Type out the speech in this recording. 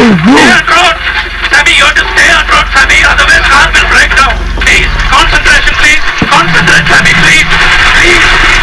Stay on road! Samir, you have to stay on road, Samir, otherwise car will break down. Please, concentration please. Concentrate, Samir, please. Please.